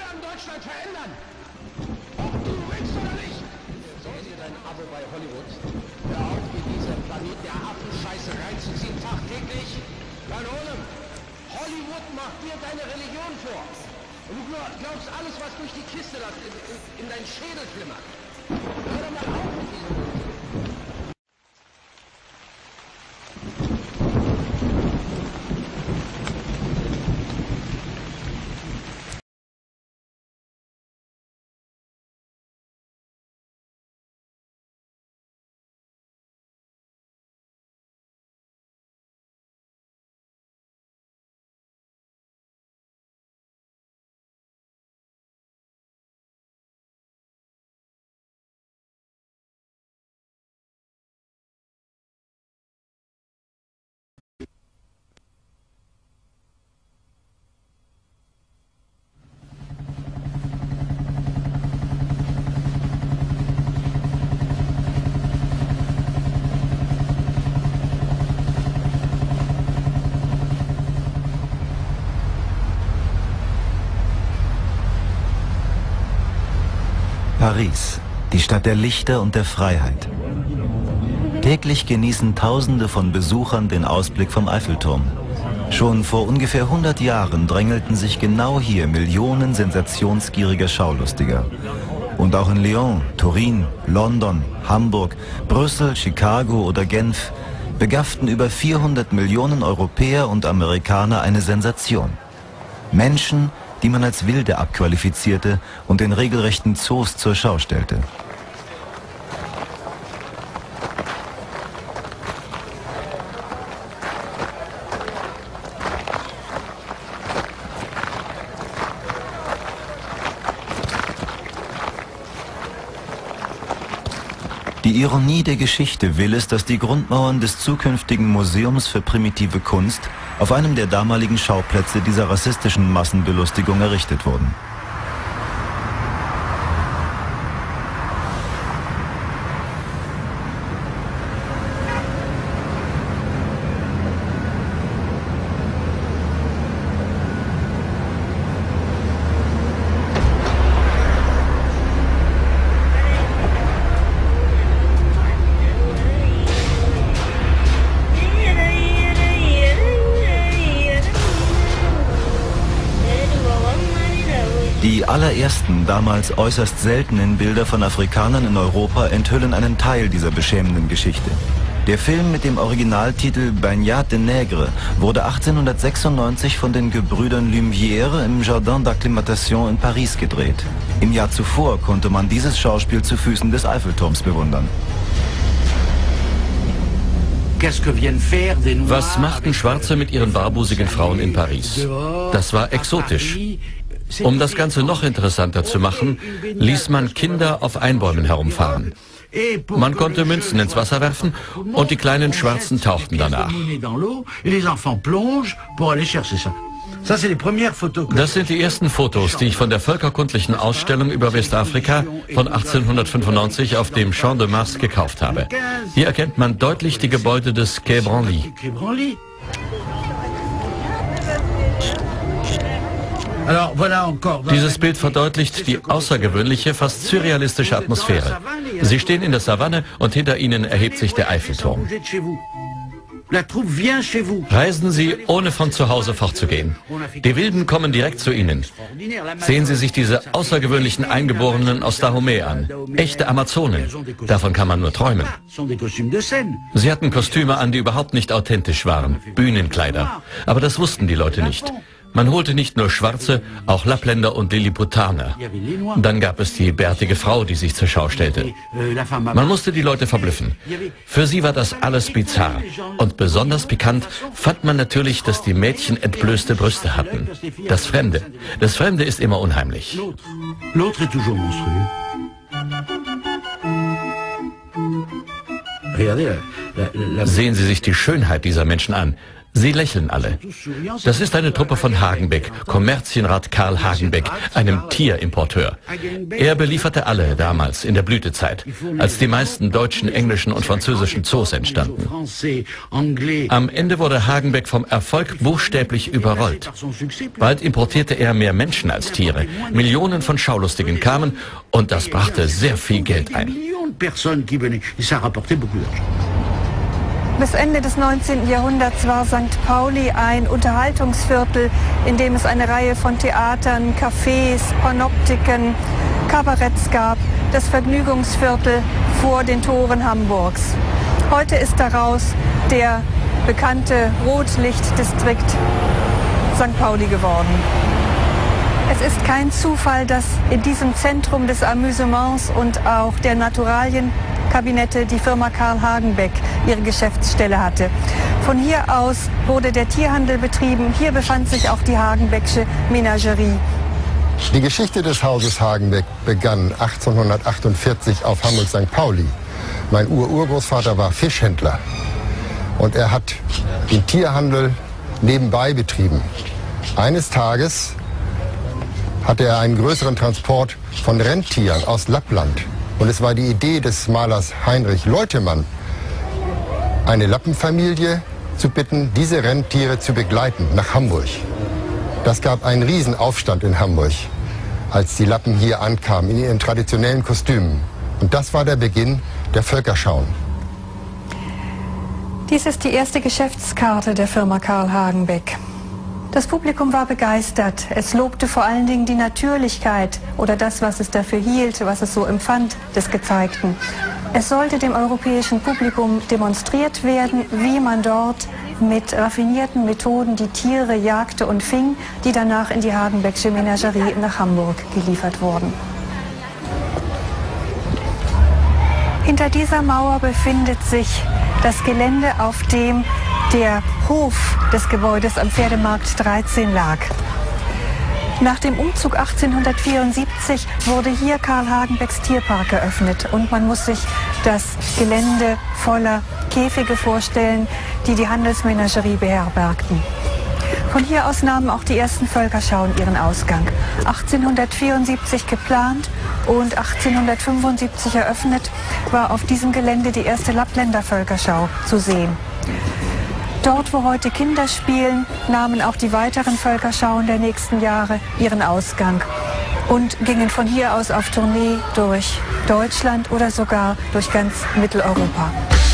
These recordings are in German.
werden Deutschland verändern. Ob du willst oder nicht. Sehen Sie dein Abo bei Hollywood? Hör auf, wie dieser Planet der Affenscheiße reinzuziehen, tagtäglich. Dann hol ihn. Hollywood macht dir deine Religion vor. Und du glaubst alles, was durch die Kiste in deinen Schädel flimmert. Hör doch mal auf mit diesem Blödsinn. Paris, die Stadt der Lichter und der Freiheit. Täglich genießen Tausende von Besuchern den Ausblick vom Eiffelturm. Schon vor ungefähr 100 Jahren drängelten sich genau hier Millionen sensationsgieriger Schaulustiger. Und auch in Lyon, Turin, London, Hamburg, Brüssel, Chicago oder Genf begafften über 400 Millionen Europäer und Amerikaner eine Sensation. Menschen, die man als Wilde abqualifizierte und in regelrechten Zoos zur Schau stellte. Die Ironie der Geschichte will es, dass die Grundmauern des zukünftigen Museums für primitive Kunst auf einem der damaligen Schauplätze dieser rassistischen Massenbelustigung errichtet wurden. Die allerersten, damals äußerst seltenen Bilder von Afrikanern in Europa enthüllen einen Teil dieser beschämenden Geschichte. Der Film mit dem Originaltitel Baignade de Nègre wurde 1896 von den Gebrüdern Lumière im Jardin d'Acclimatation in Paris gedreht. Im Jahr zuvor konnte man dieses Schauspiel zu Füßen des Eiffelturms bewundern. Was machten Schwarze mit ihren barbusigen Frauen in Paris? Das war exotisch. Um das Ganze noch interessanter zu machen, ließ man Kinder auf Einbäumen herumfahren. Man konnte Münzen ins Wasser werfen und die kleinen Schwarzen tauchten danach. Das sind die ersten Fotos, die ich von der völkerkundlichen Ausstellung über Westafrika von 1895 auf dem Champ de Mars gekauft habe. Hier erkennt man deutlich die Gebäude des Quai Branly. Dieses Bild verdeutlicht die außergewöhnliche, fast surrealistische Atmosphäre. Sie stehen in der Savanne und hinter ihnen erhebt sich der Eiffelturm. Reisen Sie, ohne von zu Hause fortzugehen. Die Wilden kommen direkt zu Ihnen. Sehen Sie sich diese außergewöhnlichen Eingeborenen aus Dahomey an. Echte Amazonen. Davon kann man nur träumen. Sie hatten Kostüme an, die überhaupt nicht authentisch waren. Bühnenkleider. Aber das wussten die Leute nicht. Man holte nicht nur Schwarze, auch Lappländer und Lilliputaner. Dann gab es die bärtige Frau, die sich zur Schau stellte. Man musste die Leute verblüffen. Für sie war das alles bizarr. Und besonders pikant fand man natürlich, dass die Mädchen entblößte Brüste hatten. Das Fremde. Das Fremde ist immer unheimlich. Sehen Sie sich die Schönheit dieser Menschen an. Sie lächeln alle. Das ist eine Truppe von Hagenbeck, Kommerzienrat Karl Hagenbeck, einem Tierimporteur. Er belieferte alle damals in der Blütezeit, als die meisten deutschen, englischen und französischen Zoos entstanden. Am Ende wurde Hagenbeck vom Erfolg buchstäblich überrollt. Bald importierte er mehr Menschen als Tiere. Millionen von Schaulustigen kamen und das brachte sehr viel Geld ein. Bis Ende des 19. Jahrhunderts war St. Pauli ein Unterhaltungsviertel, in dem es eine Reihe von Theatern, Cafés, Panoptiken, Kabaretts gab, das Vergnügungsviertel vor den Toren Hamburgs. Heute ist daraus der bekannte Rotlichtdistrikt St. Pauli geworden. Es ist kein Zufall, dass in diesem Zentrum des Amüsements und auch der Naturalienkabinette die Firma Karl Hagenbeck ihre Geschäftsstelle hatte. Von hier aus wurde der Tierhandel betrieben. Hier befand sich auch die Hagenbecksche Menagerie. Die Geschichte des Hauses Hagenbeck begann 1848 auf Hamburg-St. Pauli. Mein Urgroßvater war Fischhändler und er hat den Tierhandel nebenbei betrieben. Eines Tages hatte er einen größeren Transport von Rentieren aus Lappland. Und es war die Idee des Malers Heinrich Leutemann, eine Lappenfamilie zu bitten, diese Rentiere zu begleiten nach Hamburg. Das gab einen Riesenaufstand in Hamburg, als die Lappen hier ankamen, in ihren traditionellen Kostümen. Und das war der Beginn der Völkerschauen. Dies ist die erste Geschäftskarte der Firma Karl Hagenbeck. Das Publikum war begeistert. Es lobte vor allen Dingen die Natürlichkeit oder das, was es dafür hielt, was es so empfand, des Gezeigten. Es sollte dem europäischen Publikum demonstriert werden, wie man dort mit raffinierten Methoden die Tiere jagte und fing, die danach in die Hagenbecksche Menagerie nach Hamburg geliefert wurden. Hinter dieser Mauer befindet sich das Gelände, auf dem der Hof des Gebäudes am Pferdemarkt 13 lag. Nach dem Umzug 1874 wurde hier Karl Hagenbecks Tierpark eröffnet und man muss sich das Gelände voller Käfige vorstellen, die die Handelsmenagerie beherbergten. Von hier aus nahmen auch die ersten Völkerschauen ihren Ausgang. 1874 geplant und 1875 eröffnet, war auf diesem Gelände die erste Lappländer Völkerschau zu sehen. Dort, wo heute Kinder spielen, nahmen auch die weiteren Völkerschauen der nächsten Jahre ihren Ausgang und gingen von hier aus auf Tournee durch Deutschland oder sogar durch ganz Mitteleuropa.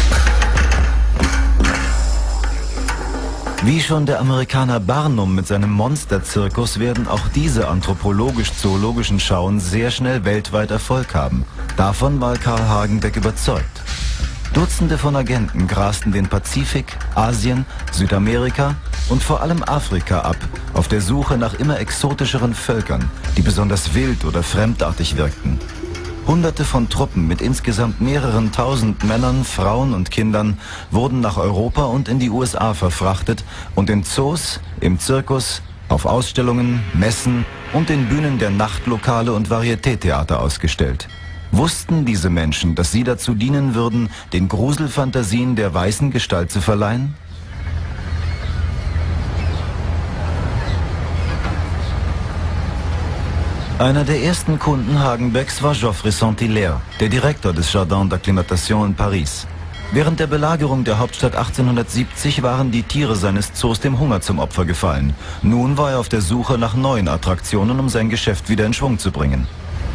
Wie schon der Amerikaner Barnum mit seinem Monsterzirkus werden auch diese anthropologisch-zoologischen Schauen sehr schnell weltweit Erfolg haben. Davon war Karl Hagenbeck überzeugt. Dutzende von Agenten grasten den Pazifik, Asien, Südamerika und vor allem Afrika ab, auf der Suche nach immer exotischeren Völkern, die besonders wild oder fremdartig wirkten. Hunderte von Truppen mit insgesamt mehreren tausend Männern, Frauen und Kindern wurden nach Europa und in die USA verfrachtet und in Zoos, im Zirkus, auf Ausstellungen, Messen und den Bühnen der Nachtlokale und Varietétheater ausgestellt. Wussten diese Menschen, dass sie dazu dienen würden, den Gruselfantasien der weißen Gestalt zu verleihen? Einer der ersten Kunden Hagenbecks war Geoffroy Saint-Hilaire, der Direktor des Jardin d'Acclimatation in Paris. Während der Belagerung der Hauptstadt 1870 waren die Tiere seines Zoos dem Hunger zum Opfer gefallen. Nun war er auf der Suche nach neuen Attraktionen, um sein Geschäft wieder in Schwung zu bringen.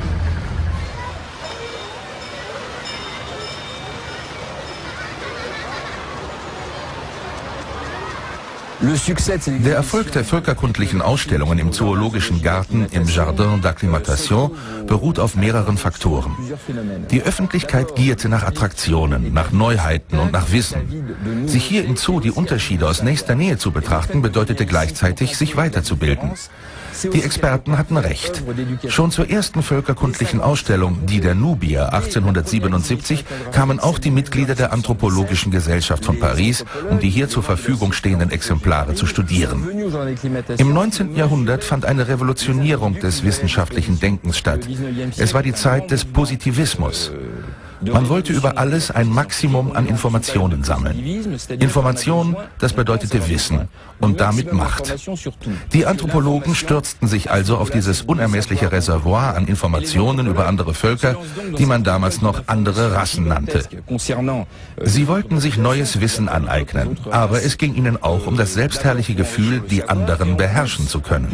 Der Erfolg der völkerkundlichen Ausstellungen im Zoologischen Garten im Jardin d'Acclimatation beruht auf mehreren Faktoren. Die Öffentlichkeit gierte nach Attraktionen, nach Neuheiten und nach Wissen. Sich hier im Zoo die Unterschiede aus nächster Nähe zu betrachten, bedeutete gleichzeitig, sich weiterzubilden. Die Experten hatten recht. Schon zur ersten völkerkundlichen Ausstellung, die der Nubier 1877, kamen auch die Mitglieder der Anthropologischen Gesellschaft von Paris, um die hier zur Verfügung stehenden Exemplare zu studieren. Im 19. Jahrhundert fand eine Revolutionierung des wissenschaftlichen Denkens statt. Es war die Zeit des Positivismus. Man wollte über alles ein Maximum an Informationen sammeln. Information, das bedeutete Wissen und damit Macht. Die Anthropologen stürzten sich also auf dieses unermessliche Reservoir an Informationen über andere Völker, die man damals noch andere Rassen nannte. Sie wollten sich neues Wissen aneignen, aber es ging ihnen auch um das selbstherrliche Gefühl, die anderen beherrschen zu können.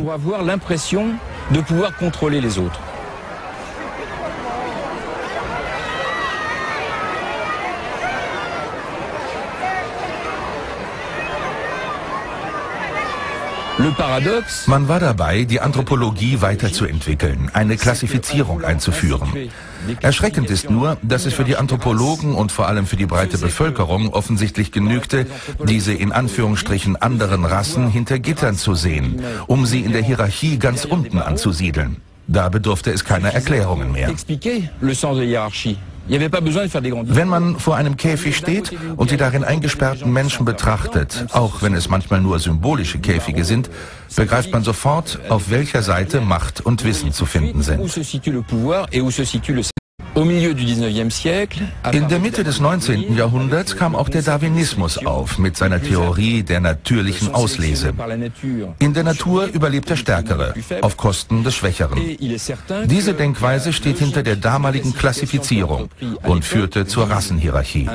Man war dabei, die Anthropologie weiterzuentwickeln, eine Klassifizierung einzuführen. Erschreckend ist nur, dass es für die Anthropologen und vor allem für die breite Bevölkerung offensichtlich genügte, diese in Anführungsstrichen anderen Rassen hinter Gittern zu sehen, um sie in der Hierarchie ganz unten anzusiedeln. Da bedurfte es keiner Erklärungen mehr. Wenn man vor einem Käfig steht und die darin eingesperrten Menschen betrachtet, auch wenn es manchmal nur symbolische Käfige sind, begreift man sofort, auf welcher Seite Macht und Wissen zu finden sind. In der Mitte des 19. Jahrhunderts kam auch der Darwinismus auf mit seiner Theorie der natürlichen Auslese. In der Natur überlebt der Stärkere, auf Kosten des Schwächeren. Diese Denkweise steht hinter der damaligen Klassifizierung und führte zur Rassenhierarchie.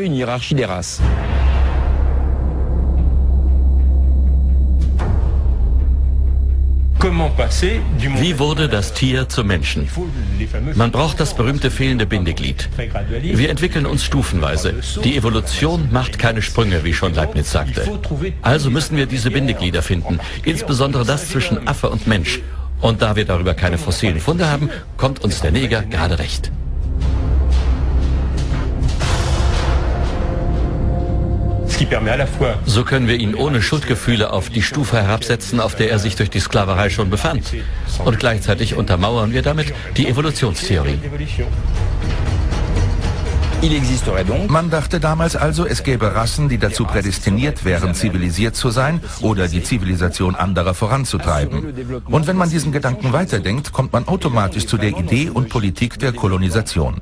Wie wurde das Tier zum Menschen? Man braucht das berühmte fehlende Bindeglied. Wir entwickeln uns stufenweise. Die Evolution macht keine Sprünge, wie schon Leibniz sagte. Also müssen wir diese Bindeglieder finden, insbesondere das zwischen Affe und Mensch. Und da wir darüber keine fossilen Funde haben, kommt uns der Neger gerade recht. So können wir ihn ohne Schuldgefühle auf die Stufe herabsetzen, auf der er sich durch die Sklaverei schon befand. Und gleichzeitig untermauern wir damit die Evolutionstheorie. Man dachte damals also, es gäbe Rassen, die dazu prädestiniert wären, zivilisiert zu sein oder die Zivilisation anderer voranzutreiben. Und wenn man diesen Gedanken weiterdenkt, kommt man automatisch zu der Idee und Politik der Kolonisation.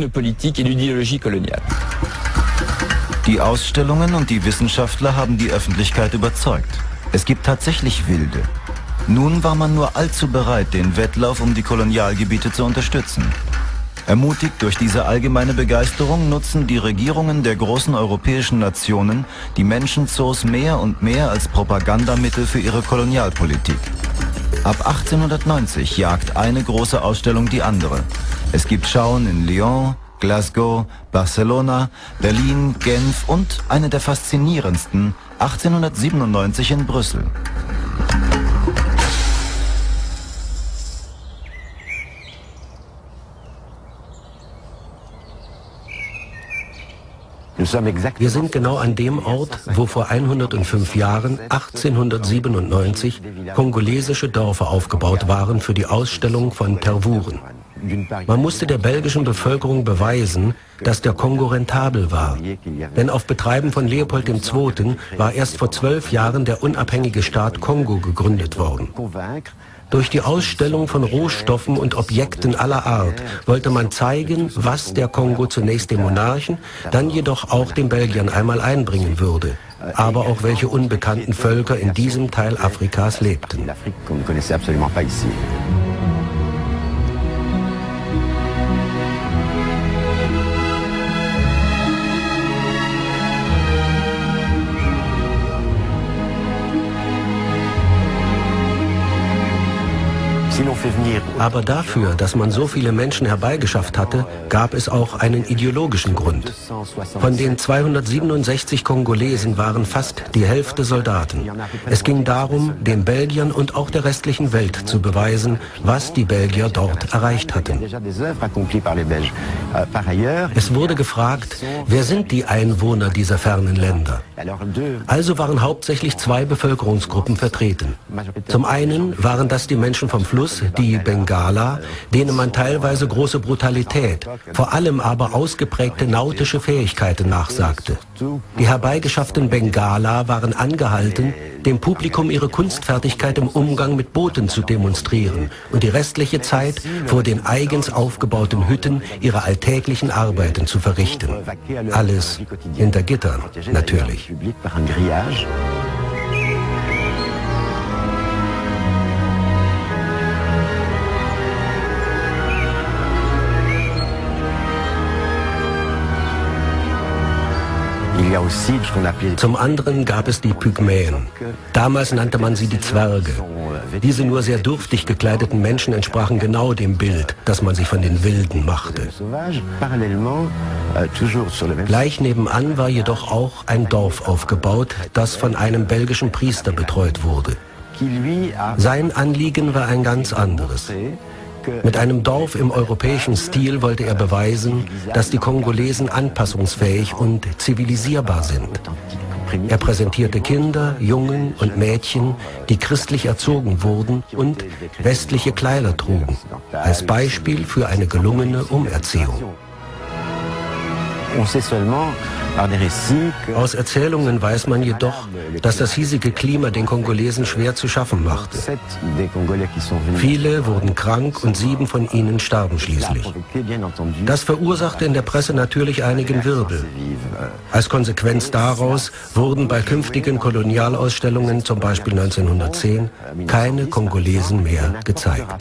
Die Ausstellungen und die Wissenschaftler haben die Öffentlichkeit überzeugt. Es gibt tatsächlich Wilde. Nun war man nur allzu bereit, den Wettlauf um die Kolonialgebiete zu unterstützen. Ermutigt durch diese allgemeine Begeisterung nutzen die Regierungen der großen europäischen Nationen die Menschenzoos mehr und mehr als Propagandamittel für ihre Kolonialpolitik. Ab 1890 jagt eine große Ausstellung die andere. Es gibt Schauen in Lyon, Glasgow, Barcelona, Berlin, Genf und eine der faszinierendsten, 1897 in Brüssel. Wir sind genau an dem Ort, wo vor 105 Jahren, 1897, kongolesische Dörfer aufgebaut waren für die Ausstellung von Tervuren. Man musste der belgischen Bevölkerung beweisen, dass der Kongo rentabel war. Denn auf Betreiben von Leopold II. War erst vor 12 Jahren der unabhängige Staat Kongo gegründet worden. Durch die Ausstellung von Rohstoffen und Objekten aller Art wollte man zeigen, was der Kongo zunächst dem Monarchen, dann jedoch auch den Belgiern einmal einbringen würde, aber auch welche unbekannten Völker in diesem Teil Afrikas lebten. Aber dafür, dass man so viele Menschen herbeigeschafft hatte, gab es auch einen ideologischen Grund. Von den 267 Kongolesen waren fast die Hälfte Soldaten. Es ging darum, den Belgiern und auch der restlichen Welt zu beweisen, was die Belgier dort erreicht hatten. Es wurde gefragt, wer sind die Einwohner dieser fernen Länder? Also waren hauptsächlich zwei Bevölkerungsgruppen vertreten. Zum einen waren das die Menschen vom Fluss, Plus die Bengala, denen man teilweise große Brutalität, vor allem aber ausgeprägte nautische Fähigkeiten nachsagte. Die herbeigeschafften Bengala waren angehalten, dem Publikum ihre Kunstfertigkeit im Umgang mit Booten zu demonstrieren und die restliche Zeit vor den eigens aufgebauten Hütten ihre alltäglichen Arbeiten zu verrichten. Alles hinter Gittern, natürlich. Zum anderen gab es die Pygmäen. Damals nannte man sie die Zwerge. Diese nur sehr dürftig gekleideten Menschen entsprachen genau dem Bild, das man sich von den Wilden machte. Gleich nebenan war jedoch auch ein Dorf aufgebaut, das von einem belgischen Priester betreut wurde. Sein Anliegen war ein ganz anderes. Mit einem Dorf im europäischen Stil wollte er beweisen, dass die Kongolesen anpassungsfähig und zivilisierbar sind. Er präsentierte Kinder, Jungen und Mädchen, die christlich erzogen wurden und westliche Kleider trugen, als Beispiel für eine gelungene Umerziehung. Aus Erzählungen weiß man jedoch, dass das hiesige Klima den Kongolesen schwer zu schaffen machte. Viele wurden krank und 7 von ihnen starben schließlich. Das verursachte in der Presse natürlich einigen Wirbel. Als Konsequenz daraus wurden bei künftigen Kolonialausstellungen, zum Beispiel 1910, keine Kongolesen mehr gezeigt.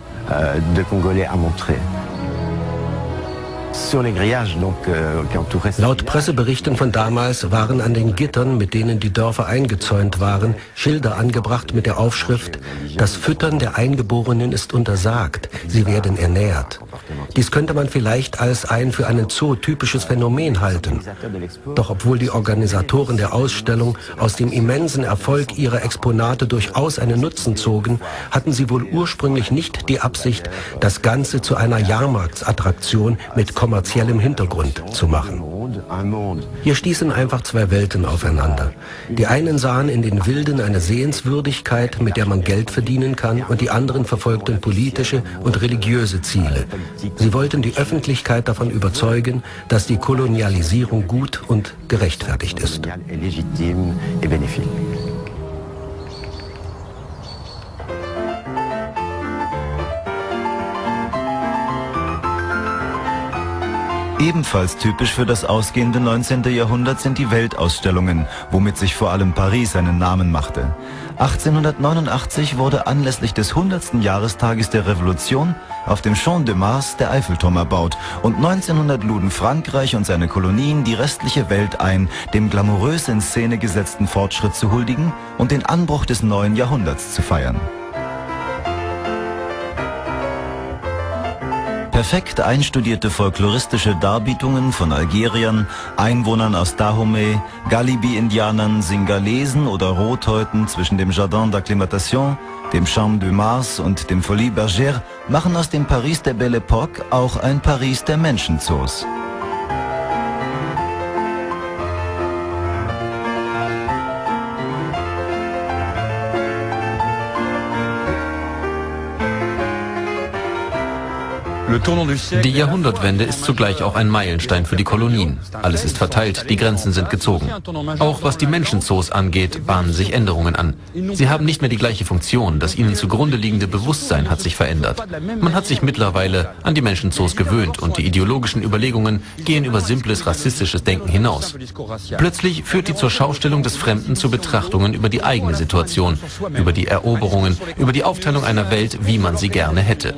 Laut Presseberichten von damals waren an den Gittern, mit denen die Dörfer eingezäunt waren, Schilder angebracht mit der Aufschrift: Das Füttern der Eingeborenen ist untersagt, sie werden ernährt. Dies könnte man vielleicht als ein für einen Zoo typisches Phänomen halten. Doch obwohl die Organisatoren der Ausstellung aus dem immensen Erfolg ihrer Exponate durchaus einen Nutzen zogen, hatten sie wohl ursprünglich nicht die Absicht, das Ganze zu einer Jahrmarktsattraktion mit kommerziellem Hintergrund zu machen. Hier stießen einfach zwei Welten aufeinander. Die einen sahen in den Wilden eine Sehenswürdigkeit, mit der man Geld verdienen kann, und die anderen verfolgten politische und religiöse Ziele. Sie wollten die Öffentlichkeit davon überzeugen, dass die Kolonialisierung gut und gerechtfertigt ist. Ebenfalls typisch für das ausgehende 19. Jahrhundert sind die Weltausstellungen, womit sich vor allem Paris einen Namen machte. 1889 wurde anlässlich des 100. Jahrestages der Revolution auf dem Champ de Mars der Eiffelturm erbaut und 1900 luden Frankreich und seine Kolonien die restliche Welt ein, dem glamourös in Szene gesetzten Fortschritt zu huldigen und den Anbruch des neuen Jahrhunderts zu feiern. Perfekt einstudierte folkloristische Darbietungen von Algeriern, Einwohnern aus Dahomey, Galibi-Indianern, Singalesen oder Rothäuten zwischen dem Jardin d'Acclimatation, dem Champ de Mars und dem Folies Bergère machen aus dem Paris der Belle Époque auch ein Paris der Menschenzoos. Die Jahrhundertwende ist zugleich auch ein Meilenstein für die Kolonien. Alles ist verteilt, die Grenzen sind gezogen. Auch was die Menschenzoos angeht, bahnen sich Änderungen an. Sie haben nicht mehr die gleiche Funktion, das ihnen zugrunde liegende Bewusstsein hat sich verändert. Man hat sich mittlerweile an die Menschenzoos gewöhnt und die ideologischen Überlegungen gehen über simples rassistisches Denken hinaus. Plötzlich führt die Zurschaustellung des Fremden zu Betrachtungen über die eigene Situation, über die Eroberungen, über die Aufteilung einer Welt, wie man sie gerne hätte.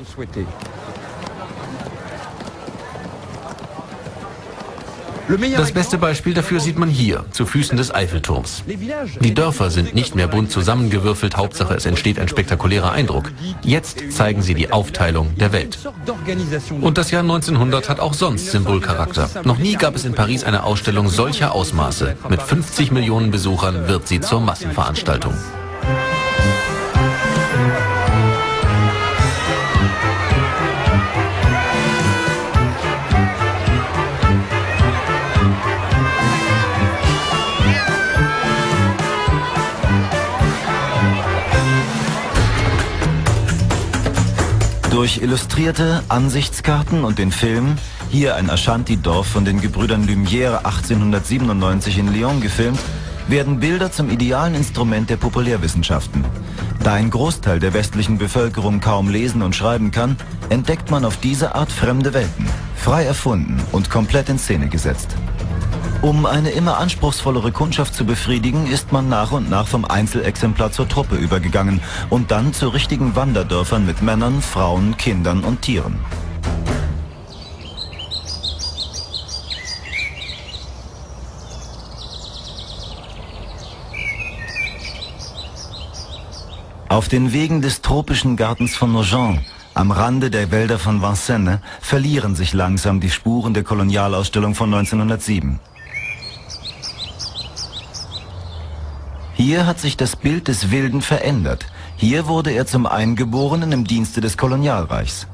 Das beste Beispiel dafür sieht man hier, zu Füßen des Eiffelturms. Die Dörfer sind nicht mehr bunt zusammengewürfelt, Hauptsache es entsteht ein spektakulärer Eindruck. Jetzt zeigen sie die Aufteilung der Welt. Und das Jahr 1900 hat auch sonst Symbolcharakter. Noch nie gab es in Paris eine Ausstellung solcher Ausmaße. Mit 50 Millionen Besuchern wird sie zur Massenveranstaltung. Durch illustrierte Ansichtskarten und den Film, hier ein Ashanti-Dorf von den Gebrüdern Lumière 1897 in Lyon gefilmt, werden Bilder zum idealen Instrument der Populärwissenschaften. Da ein Großteil der westlichen Bevölkerung kaum lesen und schreiben kann, entdeckt man auf diese Art fremde Welten, frei erfunden und komplett in Szene gesetzt. Um eine immer anspruchsvollere Kundschaft zu befriedigen, ist man nach und nach vom Einzelexemplar zur Truppe übergegangen und dann zu richtigen Wanderdörfern mit Männern, Frauen, Kindern und Tieren. Auf den Wegen des tropischen Gartens von Nogent, am Rande der Wälder von Vincennes, verlieren sich langsam die Spuren der Kolonialausstellung von 1907. Hier hat sich das Bild des Wilden verändert. Hier wurde er zum Eingeborenen im Dienste des Kolonialreichs.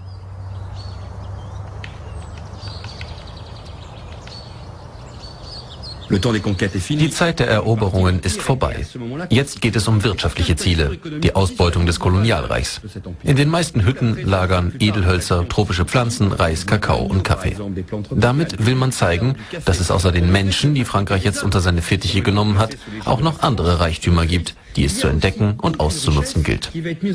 Die Zeit der Eroberungen ist vorbei. Jetzt geht es um wirtschaftliche Ziele, die Ausbeutung des Kolonialreichs. In den meisten Hütten lagern Edelhölzer, tropische Pflanzen, Reis, Kakao und Kaffee. Damit will man zeigen, dass es außer den Menschen, die Frankreich jetzt unter seine Fittiche genommen hat, auch noch andere Reichtümer gibt, die es zu entdecken und auszunutzen gilt.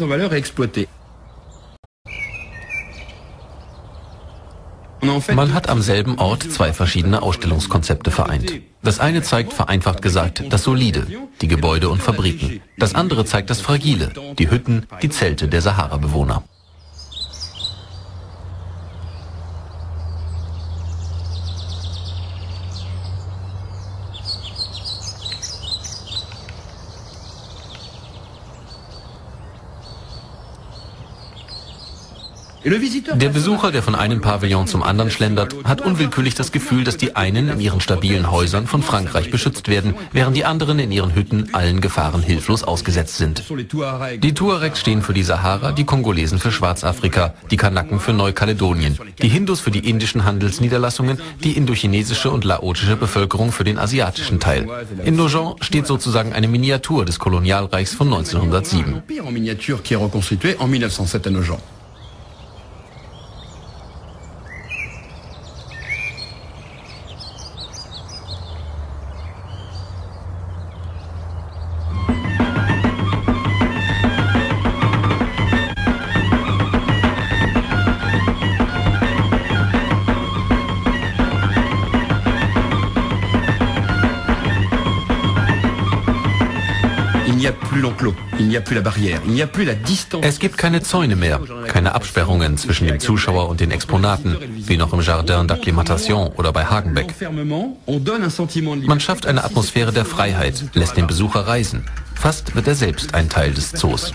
Man hat am selben Ort zwei verschiedene Ausstellungskonzepte vereint. Das eine zeigt, vereinfacht gesagt, das Solide, die Gebäude und Fabriken. Das andere zeigt das Fragile, die Hütten, die Zelte der Sahara-Bewohner. Der Besucher, der von einem Pavillon zum anderen schlendert, hat unwillkürlich das Gefühl, dass die einen in ihren stabilen Häusern von Frankreich beschützt werden, während die anderen in ihren Hütten allen Gefahren hilflos ausgesetzt sind. Die Tuaregs stehen für die Sahara, die Kongolesen für Schwarzafrika, die Kanaken für Neukaledonien, die Hindus für die indischen Handelsniederlassungen, die indochinesische und laotische Bevölkerung für den asiatischen Teil. In Nogent steht sozusagen eine Miniatur des Kolonialreichs von 1907. Es gibt keine Zäune mehr, keine Absperrungen zwischen dem Zuschauer und den Exponaten, wie noch im Jardin d'Acclimatation oder bei Hagenbeck. Man schafft eine Atmosphäre der Freiheit, lässt den Besucher reisen. Fast wird er selbst ein Teil des Zoos.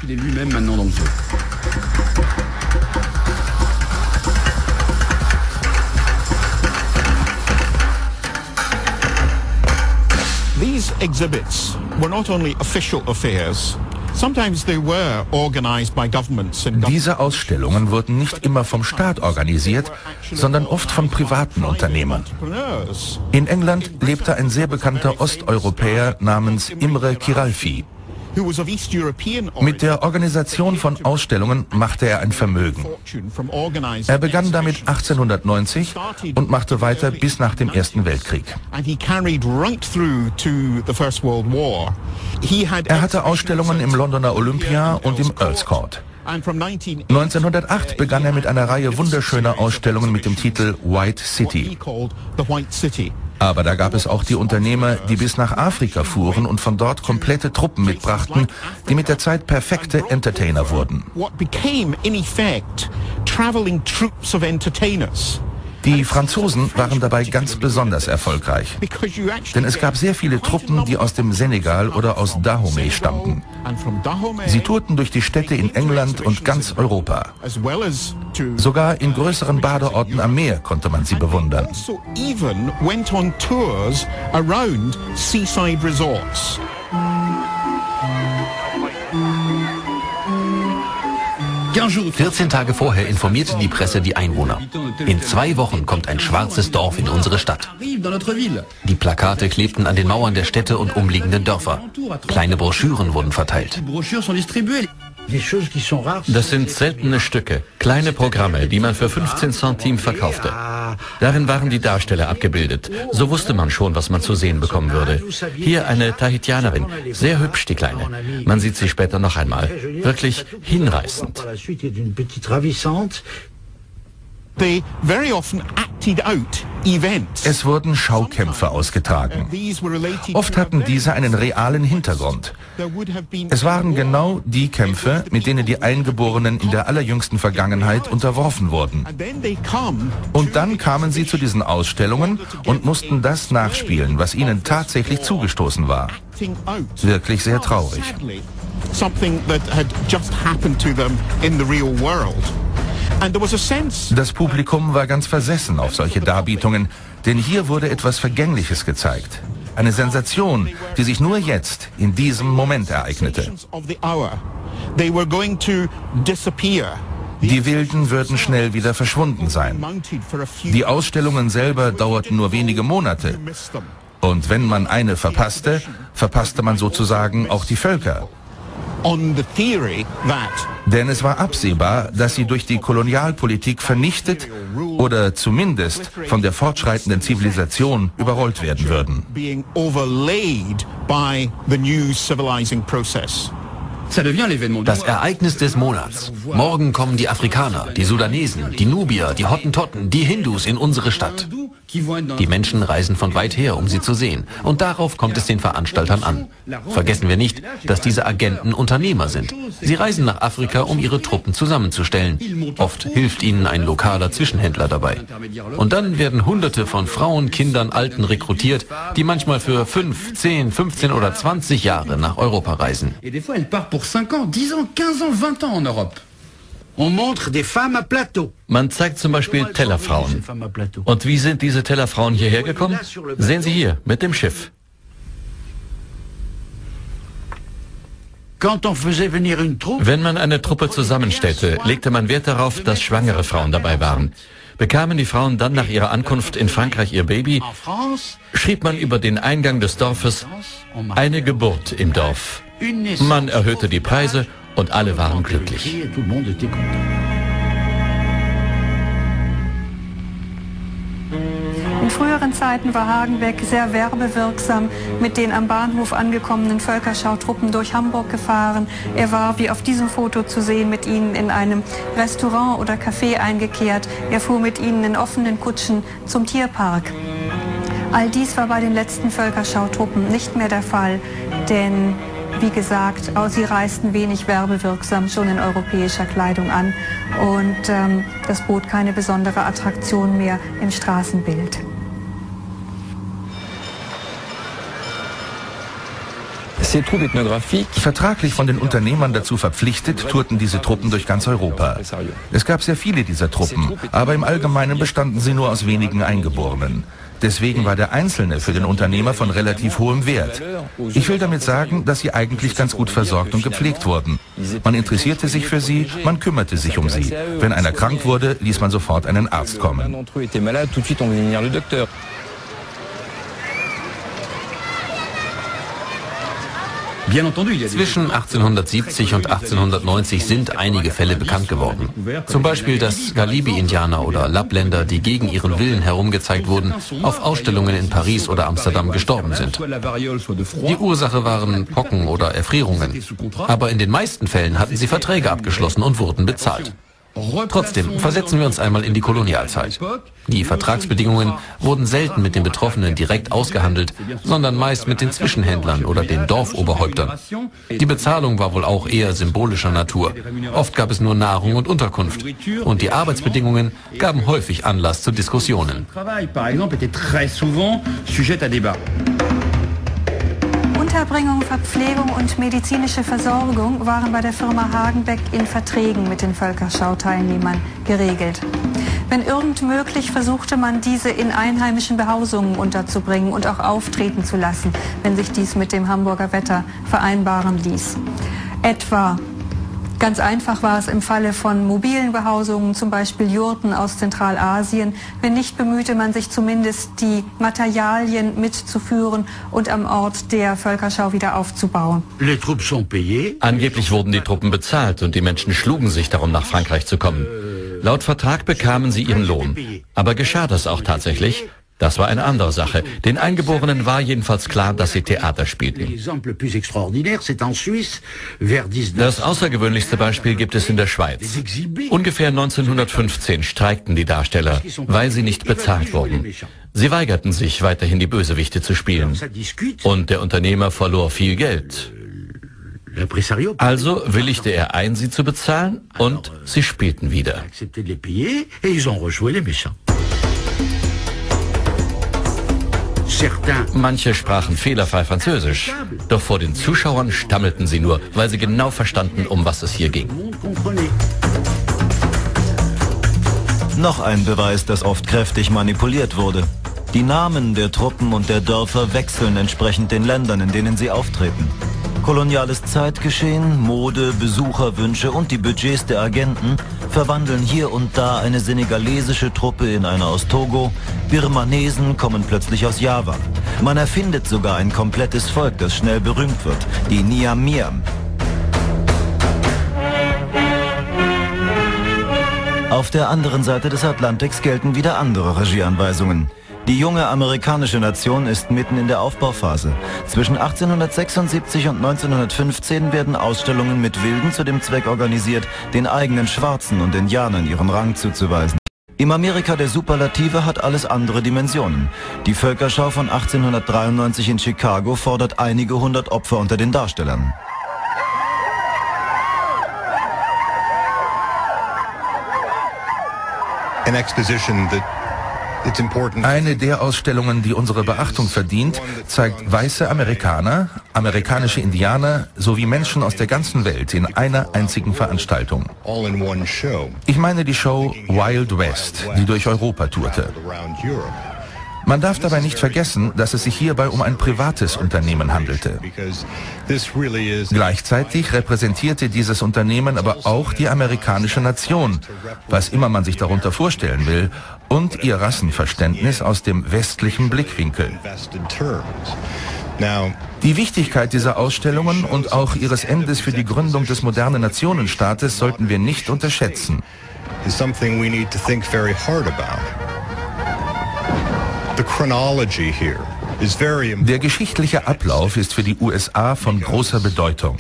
These exhibits were not only official affairs. Sometimes they were organized by governments and Diese Ausstellungen wurden nicht immer vom Staat organisiert, sondern oft von privaten Unternehmern. In England lebte ein sehr bekannter Osteuropäer namens Imre Kiralfy. Mit der Organisation von Ausstellungen machte er ein Vermögen. Er begann damit 1890 und machte weiter bis nach dem Ersten Weltkrieg. Er hatte Ausstellungen im Londoner Olympia und im Earls Court. 1908 begann er mit einer Reihe wunderschöner Ausstellungen mit dem Titel White City. Aber da gab es auch die Unternehmer, die bis nach Afrika fuhren und von dort komplette Truppen mitbrachten, die mit der Zeit perfekte Entertainer wurden. Die Franzosen waren dabei ganz besonders erfolgreich, denn es gab sehr viele Truppen, die aus dem Senegal oder aus Dahomey stammten. Sie tourten durch die Städte in England und ganz Europa. Sogar in größeren Badeorten am Meer konnte man sie bewundern. Even went on tours around seaside resorts. – 14 Tage vorher informierte die Presse die Einwohner. In 2 Wochen kommt ein schwarzes Dorf in unsere Stadt. Die Plakate klebten an den Mauern der Städte und umliegenden Dörfer. Kleine Broschüren wurden verteilt. Das sind seltene Stücke, kleine Programme, die man für 15 Centimes verkaufte. Darin waren die Darsteller abgebildet. So wusste man schon, was man zu sehen bekommen würde. Hier eine Tahitianerin, sehr hübsch, die Kleine. Man sieht sie später noch einmal. Wirklich hinreißend. They very often acted out events. Es wurden Schaukämpfe ausgetragen. Oft hatten diese einen realen Hintergrund. Es waren genau die Kämpfe, mit denen die Eingeborenen in der allerjüngsten Vergangenheit unterworfen wurden. Und dann kamen sie zu diesen Ausstellungen und mussten das nachspielen, was ihnen tatsächlich zugestoßen war. Wirklich sehr traurig. Something that had just happened to them in the real world. Das Publikum war ganz versessen auf solche Darbietungen, denn hier wurde etwas Vergängliches gezeigt. Eine Sensation, die sich nur jetzt, in diesem Moment ereignete. Die Wilden würden schnell wieder verschwunden sein. Die Ausstellungen selber dauerten nur wenige Monate. Und wenn man eine verpasste, verpasste man sozusagen auch die Völker. Denn es war absehbar, dass sie durch die Kolonialpolitik vernichtet oder zumindest von der fortschreitenden Zivilisation überrollt werden würden. Das Ereignis des Monats. Morgen kommen die Afrikaner, die Sudanesen, die Nubier, die Hottentotten, die Hindus in unsere Stadt. Die Menschen reisen von weit her, um sie zu sehen. Und darauf kommt es den Veranstaltern an. Vergessen wir nicht, dass diese Agenten Unternehmer sind. Sie reisen nach Afrika, um ihre Truppen zusammenzustellen. Oft hilft ihnen ein lokaler Zwischenhändler dabei. Und dann werden Hunderte von Frauen, Kindern, Alten rekrutiert, die manchmal für 5, 10, 15 oder 20 Jahre nach Europa reisen. Man zeigt zum Beispiel Tellerfrauen. Und wie sind diese Tellerfrauen hierher gekommen? Sehen Sie hier, mit dem Schiff. Wenn man eine Truppe zusammenstellte, legte man Wert darauf, dass schwangere Frauen dabei waren. Bekamen die Frauen dann nach ihrer Ankunft in Frankreich ihr Baby, schrieb man über den Eingang des Dorfes eine Geburt im Dorf. Man erhöhte die Preise und alle waren glücklich. In früheren Zeiten war Hagenbeck sehr werbewirksam mit den am Bahnhof angekommenen Völkerschautruppen durch Hamburg gefahren. Er war, wie auf diesem Foto zu sehen, mit ihnen in einem Restaurant oder Café eingekehrt. Er fuhr mit ihnen in offenen Kutschen zum Tierpark. All dies war bei den letzten Völkerschautruppen nicht mehr der Fall, denn wie gesagt, sie reisten wenig werbewirksam schon in europäischer Kleidung an und das bot keine besondere Attraktion mehr im Straßenbild. Vertraglich von den Unternehmern dazu verpflichtet, tourten diese Truppen durch ganz Europa. Es gab sehr viele dieser Truppen, aber im Allgemeinen bestanden sie nur aus wenigen Eingeborenen. Deswegen war der Einzelne für den Unternehmer von relativ hohem Wert. Ich will damit sagen, dass sie eigentlich ganz gut versorgt und gepflegt wurden. Man interessierte sich für sie, man kümmerte sich um sie. Wenn einer krank wurde, ließ man sofort einen Arzt kommen. Zwischen 1870 und 1890 sind einige Fälle bekannt geworden. Zum Beispiel, dass Galibi-Indianer oder Lappländer, die gegen ihren Willen herumgezeigt wurden, auf Ausstellungen in Paris oder Amsterdam gestorben sind. Die Ursache waren Pocken oder Erfrierungen. Aber in den meisten Fällen hatten sie Verträge abgeschlossen und wurden bezahlt. Trotzdem, versetzen wir uns einmal in die Kolonialzeit. Die Vertragsbedingungen wurden selten mit den Betroffenen direkt ausgehandelt, sondern meist mit den Zwischenhändlern oder den Dorfoberhäuptern. Die Bezahlung war wohl auch eher symbolischer Natur. Oft gab es nur Nahrung und Unterkunft. Und die Arbeitsbedingungen gaben häufig Anlass zu Diskussionen. Unterbringung, Verpflegung und medizinische Versorgung waren bei der Firma Hagenbeck in Verträgen mit den Völkerschau-Teilnehmern geregelt. Wenn irgend möglich, versuchte man, diese in einheimischen Behausungen unterzubringen und auch auftreten zu lassen, wenn sich dies mit dem Hamburger Wetter vereinbaren ließ. Etwa Ganz einfach war es im Falle von mobilen Behausungen, zum Beispiel Jurten aus Zentralasien. Wenn nicht, bemühte man sich zumindest, die Materialien mitzuführen und am Ort der Völkerschau wieder aufzubauen. Angeblich wurden die Truppen bezahlt und die Menschen schlugen sich darum, nach Frankreich zu kommen. Laut Vertrag bekamen sie ihren Lohn. Aber geschah das auch tatsächlich? Das war eine andere Sache. Den Eingeborenen war jedenfalls klar, dass sie Theater spielten. Das außergewöhnlichste Beispiel gibt es in der Schweiz. Ungefähr 1915 streikten die Darsteller, weil sie nicht bezahlt wurden. Sie weigerten sich, weiterhin die Bösewichte zu spielen. Und der Unternehmer verlor viel Geld. Also willigte er ein, sie zu bezahlen, und sie spielten wieder. Manche sprachen fehlerfrei Französisch, doch vor den Zuschauern stammelten sie nur, weil sie genau verstanden, um was es hier ging. Noch ein Beweis, dass oft kräftig manipuliert wurde. Die Namen der Truppen und der Dörfer wechseln entsprechend den Ländern, in denen sie auftreten. Koloniales Zeitgeschehen, Mode, Besucherwünsche und die Budgets der Agenten verwandeln hier und da eine senegalesische Truppe in eine aus Togo, Birmanesen kommen plötzlich aus Java. Man erfindet sogar ein komplettes Volk, das schnell berühmt wird, die Niamiam. Auf der anderen Seite des Atlantiks gelten wieder andere Regieanweisungen. Die junge amerikanische Nation ist mitten in der Aufbauphase. Zwischen 1876 und 1915 werden Ausstellungen mit Wilden zu dem Zweck organisiert, den eigenen Schwarzen und Indianern ihren Rang zuzuweisen. Im Amerika der Superlative hat alles andere Dimensionen. Die Völkerschau von 1893 in Chicago fordert einige hundert Opfer unter den Darstellern. An exposition that Eine der Ausstellungen, die unsere Beachtung verdient, zeigt weiße Amerikaner, amerikanische Indianer sowie Menschen aus der ganzen Welt in einer einzigen Veranstaltung. Ich meine die Show Wild West, die durch Europa tourte. Man darf dabei nicht vergessen, dass es sich hierbei um ein privates Unternehmen handelte. Gleichzeitig repräsentierte dieses Unternehmen aber auch die amerikanische Nation, was immer man sich darunter vorstellen will, und ihr Rassenverständnis aus dem westlichen Blickwinkel. Die Wichtigkeit dieser Ausstellungen und auch ihres Endes für die Gründung des modernen Nationenstaates sollten wir nicht unterschätzen. Der geschichtliche Ablauf ist für die USA von großer Bedeutung.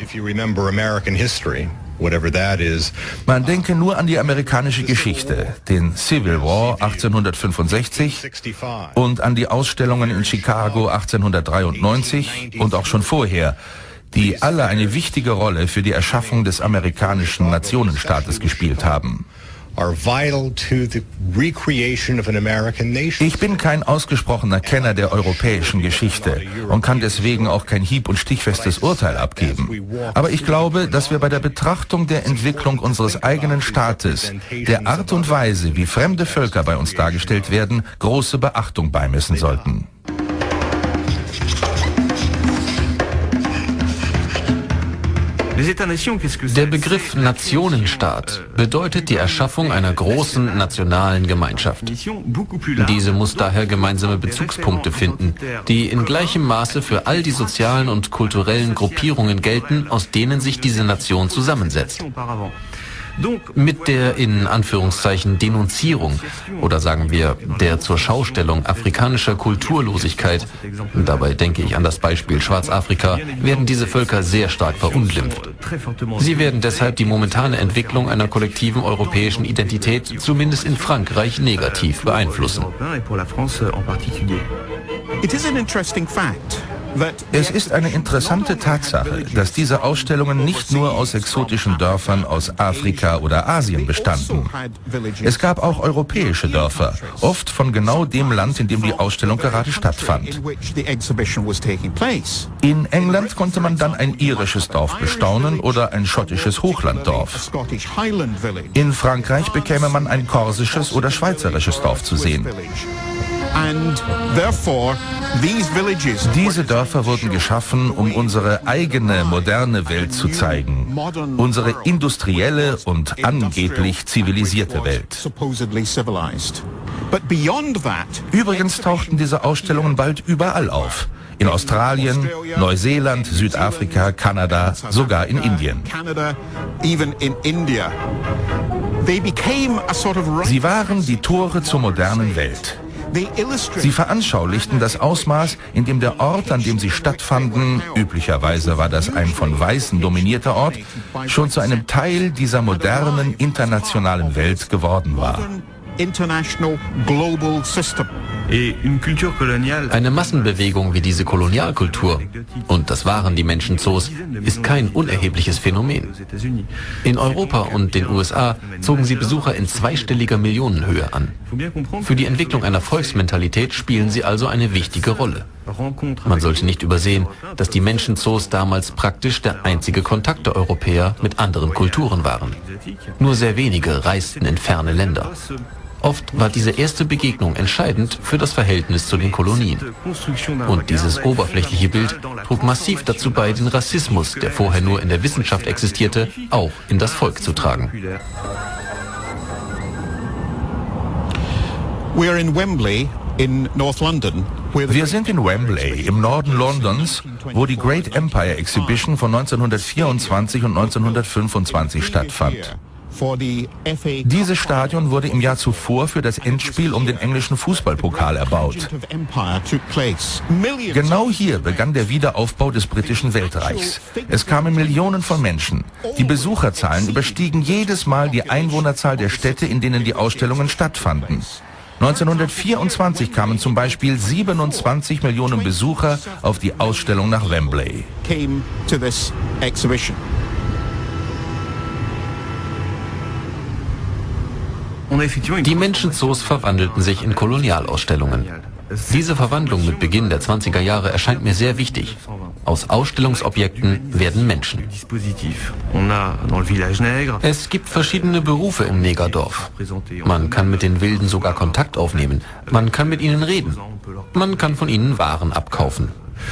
Man denke nur an die amerikanische Geschichte, den Civil War 1865 und an die Ausstellungen in Chicago 1893 und auch schon vorher, die alle eine wichtige Rolle für die Erschaffung des amerikanischen Nationenstaates gespielt haben. Ich bin kein ausgesprochener Kenner der europäischen Geschichte und kann deswegen auch kein hieb- und stichfestes Urteil abgeben. Aber ich glaube, dass wir bei der Betrachtung der Entwicklung unseres eigenen Staates, der Art und Weise, wie fremde Völker bei uns dargestellt werden, große Beachtung beimessen sollten. Der Begriff Nationenstaat bedeutet die Erschaffung einer großen nationalen Gemeinschaft. Diese muss daher gemeinsame Bezugspunkte finden, die in gleichem Maße für all die sozialen und kulturellen Gruppierungen gelten, aus denen sich diese Nation zusammensetzt. Mit der in Anführungszeichen Denunzierung oder sagen wir der Zurschaustellung afrikanischer Kulturlosigkeit, dabei denke ich an das Beispiel Schwarzafrika, werden diese Völker sehr stark verunglimpft. Sie werden deshalb die momentane Entwicklung einer kollektiven europäischen Identität zumindest in Frankreich negativ beeinflussen. Es ist eine interessante Tatsache, dass diese Ausstellungen nicht nur aus exotischen Dörfern aus Afrika oder Asien bestanden. Es gab auch europäische Dörfer, oft von genau dem Land, in dem die Ausstellung gerade stattfand. In England konnte man dann ein irisches Dorf bestaunen oder ein schottisches Hochlanddorf. In Frankreich bekäme man ein korsisches oder schweizerisches Dorf zu sehen. And therefore, diese Dörfer wurden geschaffen, um unsere eigene moderne Welt zu zeigen. Unsere industrielle und angeblich zivilisierte Welt. Übrigens tauchten diese Ausstellungen bald überall auf. In Australien, Neuseeland, Südafrika, Kanada, sogar in Indien. Sie waren die Tore zur modernen Welt. Sie veranschaulichten das Ausmaß, in dem der Ort, an dem sie stattfanden, üblicherweise war das ein von Weißen dominierter Ort, schon zu einem Teil dieser modernen internationalen Welt geworden war. Eine Massenbewegung wie diese Kolonialkultur, und das waren die Menschenzoos, ist kein unerhebliches Phänomen. In Europa und den USA zogen sie Besucher in zweistelliger Millionenhöhe an. Für die Entwicklung einer Volksmentalität spielen sie also eine wichtige Rolle. Man sollte nicht übersehen, dass die Menschenzoos damals praktisch der einzige Kontakt der Europäer mit anderen Kulturen waren. Nur sehr wenige reisten in ferne Länder. Oft war diese erste Begegnung entscheidend für das Verhältnis zu den Kolonien. Und dieses oberflächliche Bild trug massiv dazu bei, den Rassismus, der vorher nur in der Wissenschaft existierte, auch in das Volk zu tragen. Wir sind in Wembley, im Norden Londons, wo die Great Empire Exhibition von 1924 und 1925 stattfand. Dieses Stadion wurde im Jahr zuvor für das Endspiel um den englischen Fußballpokal erbaut. Genau hier begann der Wiederaufbau des britischen Weltreichs. Es kamen Millionen von Menschen. Die Besucherzahlen überstiegen jedes Mal die Einwohnerzahl der Städte, in denen die Ausstellungen stattfanden. 1924 kamen zum Beispiel 27 Millionen Besucher auf die Ausstellung nach Wembley. Die Menschenzoos verwandelten sich in Kolonialausstellungen. Diese Verwandlung mit Beginn der 20er Jahre erscheint mir sehr wichtig. Aus Ausstellungsobjekten werden Menschen. Es gibt verschiedene Berufe im Negerdorf. Man kann mit den Wilden sogar Kontakt aufnehmen. Man kann mit ihnen reden. Man kann von ihnen Waren abkaufen.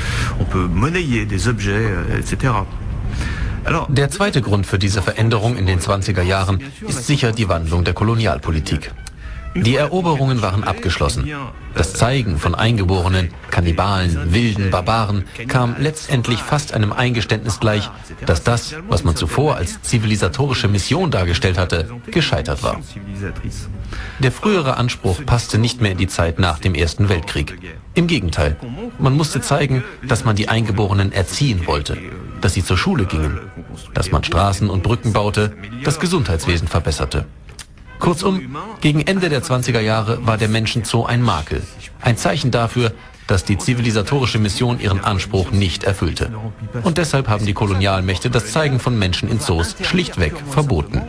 Der zweite Grund für diese Veränderung in den 20er Jahren ist sicher die Wandlung der Kolonialpolitik. Die Eroberungen waren abgeschlossen. Das Zeigen von Eingeborenen, Kannibalen, wilden Barbaren kam letztendlich fast einem Eingeständnis gleich, dass das, was man zuvor als zivilisatorische Mission dargestellt hatte, gescheitert war. Der frühere Anspruch passte nicht mehr in die Zeit nach dem Ersten Weltkrieg. Im Gegenteil, man musste zeigen, dass man die Eingeborenen erziehen wollte, dass sie zur Schule gingen, dass man Straßen und Brücken baute, das Gesundheitswesen verbesserte. Kurzum, gegen Ende der 20er Jahre war der Menschenzoo ein Makel, ein Zeichen dafür, dass die zivilisatorische Mission ihren Anspruch nicht erfüllte. Und deshalb haben die Kolonialmächte das Zeigen von Menschen in Zoos schlichtweg verboten.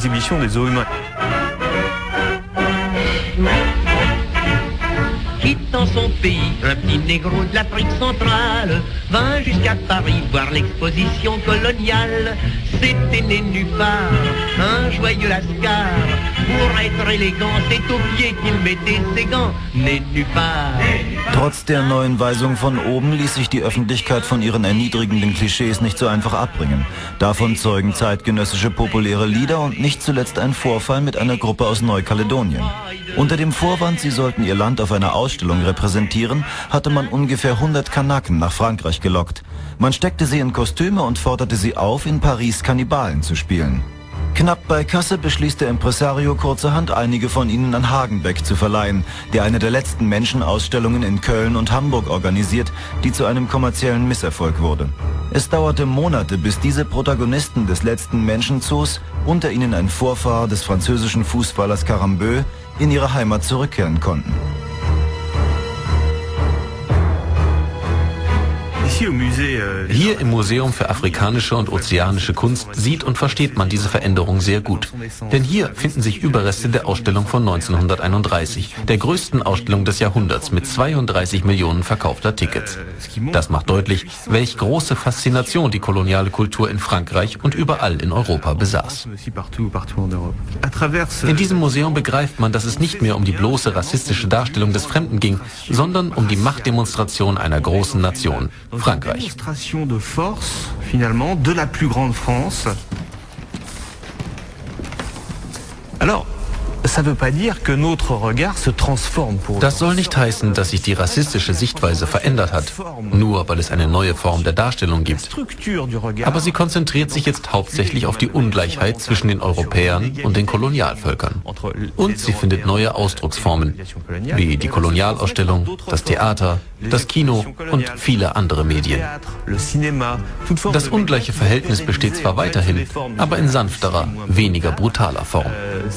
Quittant son pays, un petit négro de l'Afrique centrale vint jusqu'à Paris voir l'exposition coloniale. C'était né nulle part, un joyeux lascar. Pour être élégant, c'est aux pieds qu'il mettait ses gants. Né nulle part. Trotz der neuen Weisung von oben ließ sich die Öffentlichkeit von ihren erniedrigenden Klischees nicht so einfach abbringen. Davon zeugen zeitgenössische populäre Lieder und nicht zuletzt ein Vorfall mit einer Gruppe aus Neukaledonien. Unter dem Vorwand, sie sollten ihr Land auf einer Ausstellung repräsentieren, hatte man ungefähr 100 Kanaken nach Frankreich gelockt. Man steckte sie in Kostüme und forderte sie auf, in Paris Kannibalen zu spielen. Knapp bei Kasse beschließt der Impresario kurzerhand, einige von ihnen an Hagenbeck zu verleihen, der eine der letzten Menschenausstellungen in Köln und Hamburg organisiert, die zu einem kommerziellen Misserfolg wurde. Es dauerte Monate, bis diese Protagonisten des letzten Menschenzoos, unter ihnen ein Vorfahr des französischen Fußballers Carambeu, in ihre Heimat Hier im Museum für afrikanische und ozeanische Kunst sieht und versteht man diese Veränderung sehr gut. Denn hier finden sich Überreste der Ausstellung von 1931, der größten Ausstellung des Jahrhunderts mit 32 Millionen verkaufter Tickets. Das macht deutlich, welch große Faszination die koloniale Kultur in Frankreich und überall in Europa besaß. In diesem Museum begreift man, dass es nicht mehr um die bloße rassistische Darstellung des Fremden ging, sondern um die Machtdemonstration einer großen Nation, Frankreich. Das soll nicht heißen, dass sich die rassistische Sichtweise verändert hat, nur weil es eine neue Form der Darstellung gibt. Aber sie konzentriert sich jetzt hauptsächlich auf die Ungleichheit zwischen den Europäern und den Kolonialvölkern. Und sie findet neue Ausdrucksformen, wie die Kolonialausstellung, das Theater, das Kino und viele andere Medien. Das ungleiche Verhältnis besteht zwar weiterhin, aber in sanfterer, weniger brutaler Form.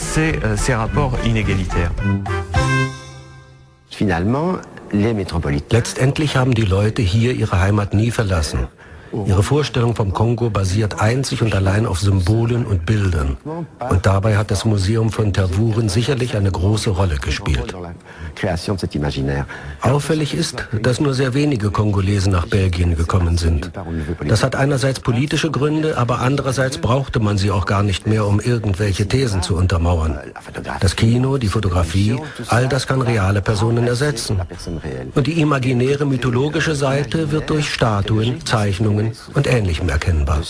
Letztendlich haben die Leute hier ihre Heimat nie verlassen. Ihre Vorstellung vom Kongo basiert einzig und allein auf Symbolen und Bildern. Und dabei hat das Museum von Tervuren sicherlich eine große Rolle gespielt. Auffällig ist, dass nur sehr wenige Kongolesen nach Belgien gekommen sind. Das hat einerseits politische Gründe, aber andererseits brauchte man sie auch gar nicht mehr, um irgendwelche Thesen zu untermauern. Das Kino, die Fotografie, all das kann reale Personen ersetzen. Und die imaginäre mythologische Seite wird durch Statuen, Zeichnungen und Ähnlichem erkennbar.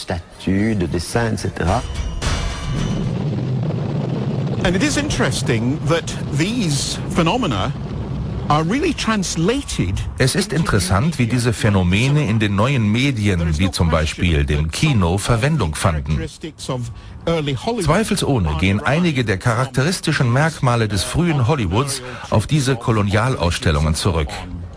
And it is interesting that these phenomena are really translated. Es ist interessant, wie diese Phänomene in den neuen Medien, wie zum Beispiel dem Kino, Verwendung fanden. Zweifelsohne gehen einige der charakteristischen Merkmale des frühen Hollywoods auf diese Kolonialausstellungen zurück.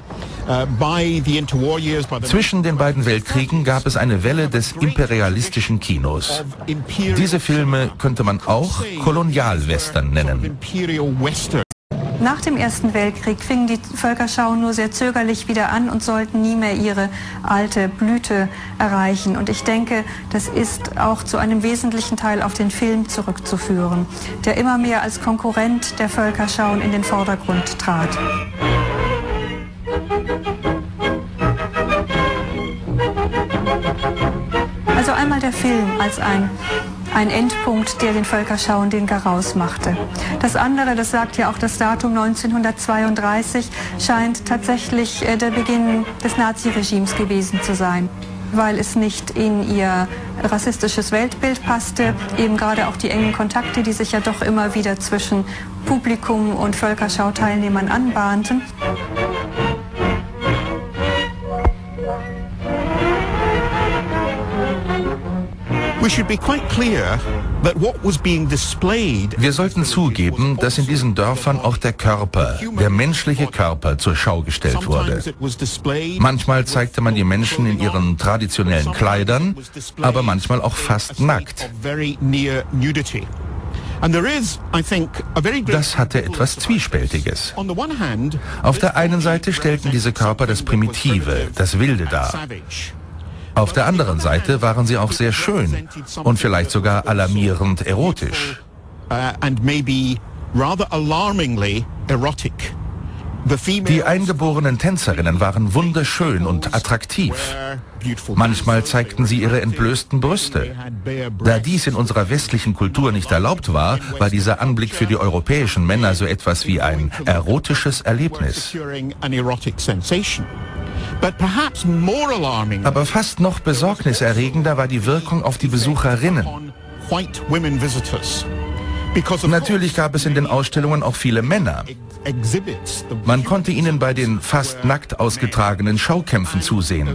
Zwischen den beiden Weltkriegen gab es eine Welle des imperialistischen Kinos. Diese Filme könnte man auch Kolonialwestern nennen. Nach dem Ersten Weltkrieg fingen die Völkerschauen nur sehr zögerlich wieder an und sollten nie mehr ihre alte Blüte erreichen. Und ich denke, das ist auch zu einem wesentlichen Teil auf den Film zurückzuführen, der immer mehr als Konkurrent der Völkerschauen in den Vordergrund trat. Also einmal der Film als ein Endpunkt, der den Völkerschauen den Garaus machte. Das andere, das sagt ja auch das Datum 1932, scheint tatsächlich der Beginn des Naziregimes gewesen zu sein, weil es nicht in ihr rassistisches Weltbild passte, eben gerade auch die engen Kontakte, die sich ja doch immer wieder zwischen Publikum und Völkerschau-Teilnehmern anbahnten. Wir sollten zugeben, dass in diesen Dörfern auch der Körper, der menschliche Körper, zur Schau gestellt wurde. Manchmal zeigte man die Menschen in ihren traditionellen Kleidern, aber manchmal auch fast nackt. Das hatte etwas Zwiespältiges. Auf der einen Seite stellten diese Körper das Primitive, das Wilde dar. Auf der anderen Seite waren sie auch sehr schön und vielleicht sogar alarmierend erotisch. Die eingeborenen Tänzerinnen waren wunderschön und attraktiv. Manchmal zeigten sie ihre entblößten Brüste. Da dies in unserer westlichen Kultur nicht erlaubt war, war dieser Anblick für die europäischen Männer so etwas wie ein erotisches Erlebnis. Aber fast noch besorgniserregender war die Wirkung auf die Besucherinnen. Natürlich gab es in den Ausstellungen auch viele Männer. Man konnte ihnen bei den fast nackt ausgetragenen Schaukämpfen zusehen.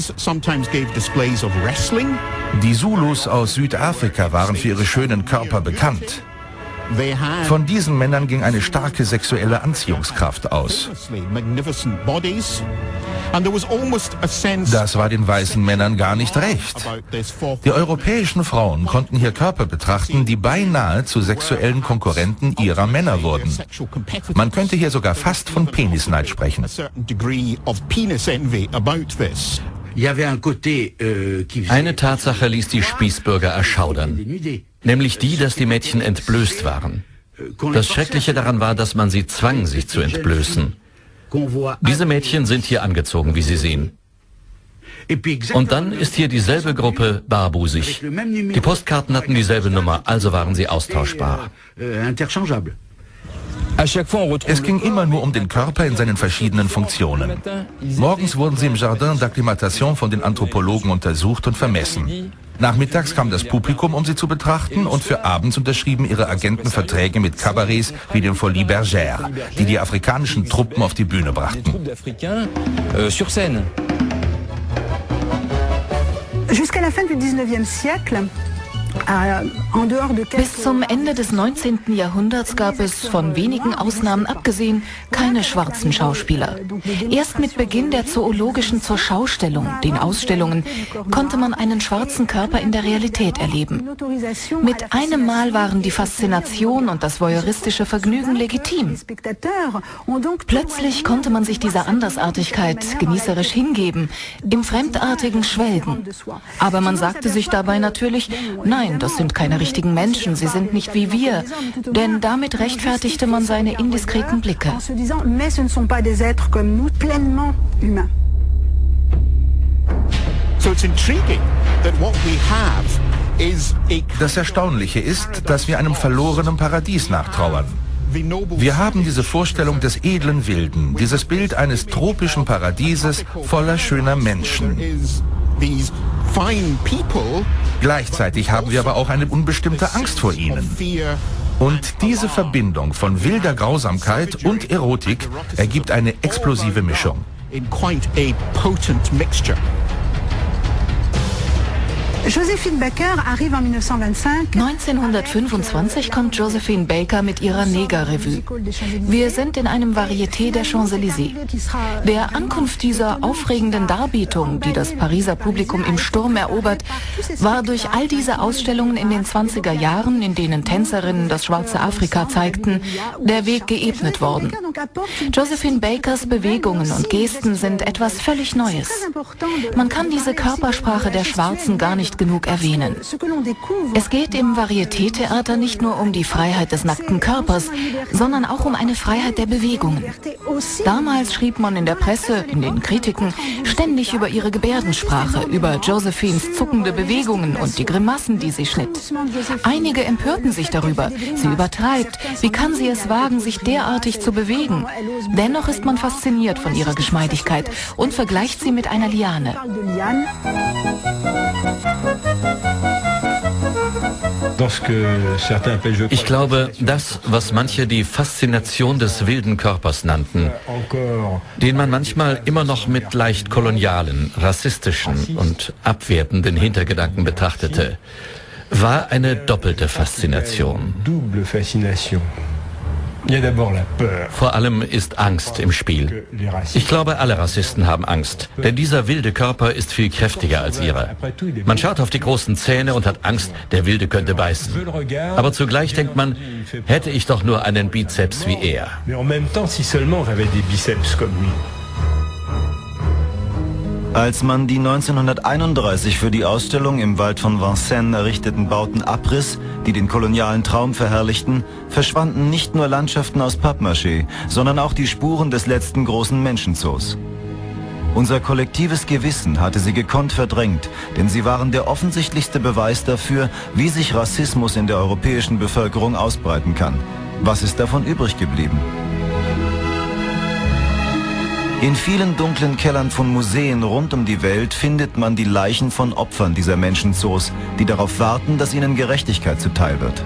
Die Zulus aus Südafrika waren für ihre schönen Körper bekannt. Von diesen Männern ging eine starke sexuelle Anziehungskraft aus. Das war den weißen Männern gar nicht recht. Die europäischen Frauen konnten hier Körper betrachten, die beinahe zu sexuellen Konkurrenten ihrer Männer wurden. Man könnte hier sogar fast von Penisneid sprechen. Eine Tatsache ließ die Spießbürger erschaudern, nämlich die, dass die Mädchen entblößt waren. Das Schreckliche daran war, dass man sie zwang, sich zu entblößen. Diese Mädchen sind hier angezogen, wie Sie sehen. Und dann ist hier dieselbe Gruppe barbusig. Die Postkarten hatten dieselbe Nummer, also waren sie austauschbar. Es ging immer nur um den Körper in seinen verschiedenen Funktionen. Morgens wurden sie im Jardin d'Acclimatation von den Anthropologen untersucht und vermessen. Nachmittags kam das Publikum, um sie zu betrachten, und für abends unterschrieben ihre Agenten Verträge mit Kabarets wie dem Folies Bergère, die die afrikanischen Truppen auf die Bühne brachten. Jusqu'à la fin du 19e siècle, bis zum Ende des 19. Jahrhunderts gab es, von wenigen Ausnahmen abgesehen, keine schwarzen Schauspieler. Erst mit Beginn der zoologischen Zurschaustellung, den Ausstellungen, konnte man einen schwarzen Körper in der Realität erleben. Mit einem Mal waren die Faszination und das voyeuristische Vergnügen legitim. Plötzlich konnte man sich dieser Andersartigkeit genießerisch hingeben, im Fremdartigen schwelgen. Aber man sagte sich dabei natürlich, nein, das sind keine richtigen Menschen, sie sind nicht wie wir, denn damit rechtfertigte man seine indiskreten Blicke. Das Erstaunliche ist, dass wir einem verlorenen Paradies nachtrauern. Wir haben diese Vorstellung des edlen Wilden, dieses Bild eines tropischen Paradieses voller schöner Menschen. Gleichzeitig haben wir aber auch eine unbestimmte Angst vor ihnen. Und diese Verbindung von wilder Grausamkeit und Erotik ergibt eine explosive Mischung. Joséphine Baker arrive en 1925. 1925 kommt Joséphine Baker mit ihrer Neger-Revue. Wir sind in einem Varieté der Champs-Élysées. Der Ankunft dieser aufregenden Darbietung, die das Pariser Publikum im Sturm erobert, war durch all diese Ausstellungen in den 20er Jahren, in denen Tänzerinnen das schwarze Afrika zeigten, der Weg geebnet worden. Joséphine Bakers Bewegungen und Gesten sind etwas völlig Neues. Man kann diese Körpersprache der Schwarzen gar nicht genug erwähnen. Es geht im Varieté-Theater nicht nur um die Freiheit des nackten Körpers, sondern auch um eine Freiheit der Bewegungen. Damals schrieb man in der Presse, in den Kritiken, ständig über ihre Gebärdensprache, über Joséphines zuckende Bewegungen und die Grimassen, die sie schnitt. Einige empörten sich darüber. Sie übertreibt. Wie kann sie es wagen, sich derartig zu bewegen? Dennoch ist man fasziniert von ihrer Geschmeidigkeit und vergleicht sie mit einer Liane. Ich glaube, das, was manche die Faszination des wilden Körpers nannten, den man manchmal immer noch mit leicht kolonialen, rassistischen und abwertenden Hintergedanken betrachtete, war eine doppelte Faszination. Vor allem ist Angst im Spiel. Ich glaube, alle Rassisten haben Angst, denn dieser wilde Körper ist viel kräftiger als ihrer. Man schaut auf die großen Zähne und hat Angst, der Wilde könnte beißen. Aber zugleich denkt man, hätte ich doch nur einen Bizeps wie er. Als man die 1931 für die Ausstellung im Wald von Vincennes errichteten Bauten abriss, die den kolonialen Traum verherrlichten, verschwanden nicht nur Landschaften aus Pappmaché, sondern auch die Spuren des letzten großen Menschenzoos. Unser kollektives Gewissen hatte sie gekonnt verdrängt, denn sie waren der offensichtlichste Beweis dafür, wie sich Rassismus in der europäischen Bevölkerung ausbreiten kann. Was ist davon übrig geblieben? In vielen dunklen Kellern von Museen rund um die Welt findet man die Leichen von Opfern dieser Menschenzoos, die darauf warten, dass ihnen Gerechtigkeit zuteil wird.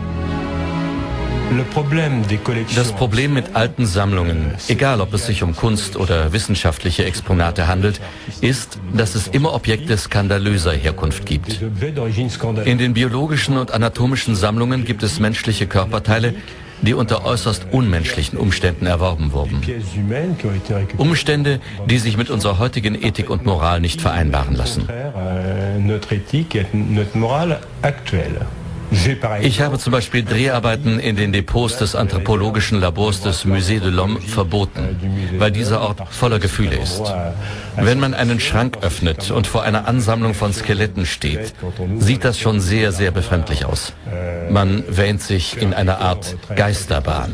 Das Problem mit alten Sammlungen, egal ob es sich um Kunst oder wissenschaftliche Exponate handelt, ist, dass es immer Objekte skandalöser Herkunft gibt. In den biologischen und anatomischen Sammlungen gibt es menschliche Körperteile, die unter äußerst unmenschlichen Umständen erworben wurden. Umstände, die sich mit unserer heutigen Ethik und Moral nicht vereinbaren lassen. Ich habe zum Beispiel Dreharbeiten in den Depots des anthropologischen Labors des Musée de l'Homme verboten, weil dieser Ort voller Gefühle ist. Wenn man einen Schrank öffnet und vor einer Ansammlung von Skeletten steht, sieht das schon sehr, sehr befremdlich aus. Man wähnt sich in einer Art Geisterbahn.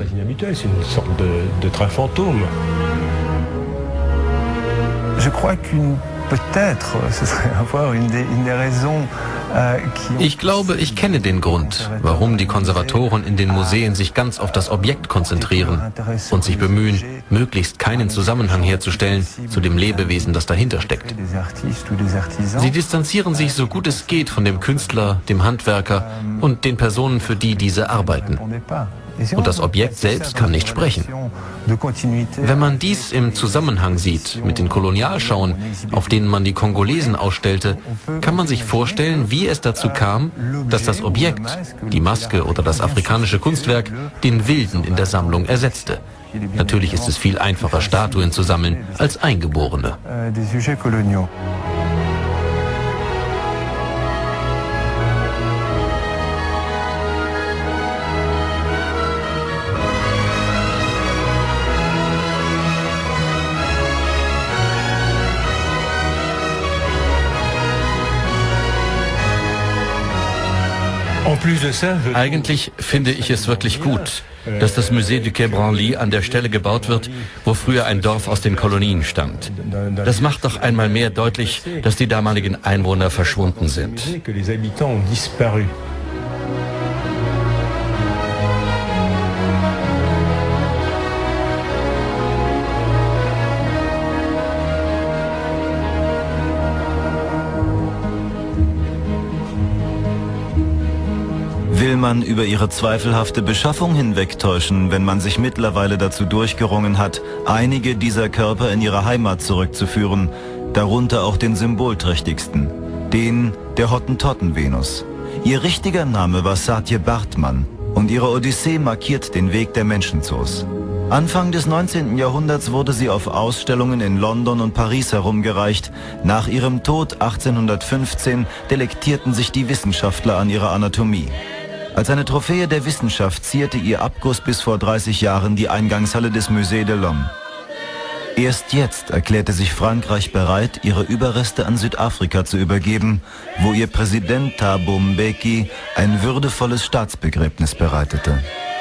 Ich glaube, ich kenne den Grund, warum die Konservatoren in den Museen sich ganz auf das Objekt konzentrieren und sich bemühen, möglichst keinen Zusammenhang herzustellen zu dem Lebewesen, das dahinter steckt. Sie distanzieren sich so gut es geht von dem Künstler, dem Handwerker und den Personen, für die diese arbeiten. Und das Objekt selbst kann nicht sprechen. Wenn man dies im Zusammenhang sieht mit den Kolonialschauen, auf denen man die Kongolesen ausstellte, kann man sich vorstellen, wie es dazu kam, dass das Objekt, die Maske oder das afrikanische Kunstwerk, den Wilden in der Sammlung ersetzte. Natürlich ist es viel einfacher, Statuen zu sammeln, als Eingeborene. Eigentlich finde ich es wirklich gut, dass das Musée du Quai Branly an der Stelle gebaut wird, wo früher ein Dorf aus den Kolonien stand. Das macht doch einmal mehr deutlich, dass die damaligen Einwohner verschwunden sind. Will man über ihre zweifelhafte Beschaffung hinwegtäuschen, wenn man sich mittlerweile dazu durchgerungen hat, einige dieser Körper in ihre Heimat zurückzuführen, darunter auch den symbolträchtigsten, den der Hottentotten-Venus. Ihr richtiger Name war Saartje Bartmann und ihre Odyssee markiert den Weg der Menschenzoos. Anfang des 19. Jahrhunderts wurde sie auf Ausstellungen in London und Paris herumgereicht. Nach ihrem Tod 1815 delektierten sich die Wissenschaftler an ihrer Anatomie. Als eine Trophäe der Wissenschaft zierte ihr Abguss bis vor 30 Jahren die Eingangshalle des Musée de l'Homme. Erst jetzt erklärte sich Frankreich bereit, ihre Überreste an Südafrika zu übergeben, wo ihr Präsident Thabo Mbeki ein würdevolles Staatsbegräbnis bereitete.